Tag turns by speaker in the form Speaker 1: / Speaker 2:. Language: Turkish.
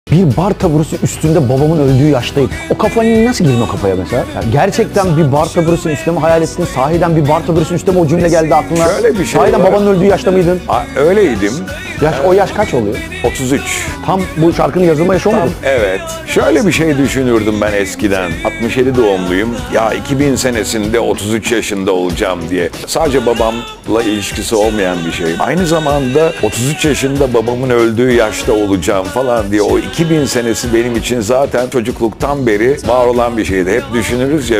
Speaker 1: Bir bar taburusu üstünde babamın öldüğü yaştayım. O kafayı nasıl girdin o kafaya mesela? Yani gerçekten bir bar taburusunun üstüne mi hayal ettin? Sahiden bir bar taburusunun üstüne mi o cümle geldi aklına?
Speaker 2: Şöyle bir şey
Speaker 1: Sahiden
Speaker 2: var.
Speaker 1: babanın öldüğü yaşta mıydın?
Speaker 2: Öyleydim.
Speaker 1: O yaş kaç oluyor?
Speaker 2: 33.
Speaker 1: Tam bu şarkının yazılma yaşı o mudur?
Speaker 2: Evet. Şöyle bir şey düşünürdüm ben eskiden. 67 doğumluyum. Ya 2000 senesinde 33 yaşında olacağım diye. Sadece babamla ilişkisi olmayan bir şey. Aynı zamanda 33 yaşında babamın öldüğü yaşta olacağım falan diye. O 2000 senesi benim için zaten çocukluktan beri var olan bir şeydi. Hep düşünürüz ya.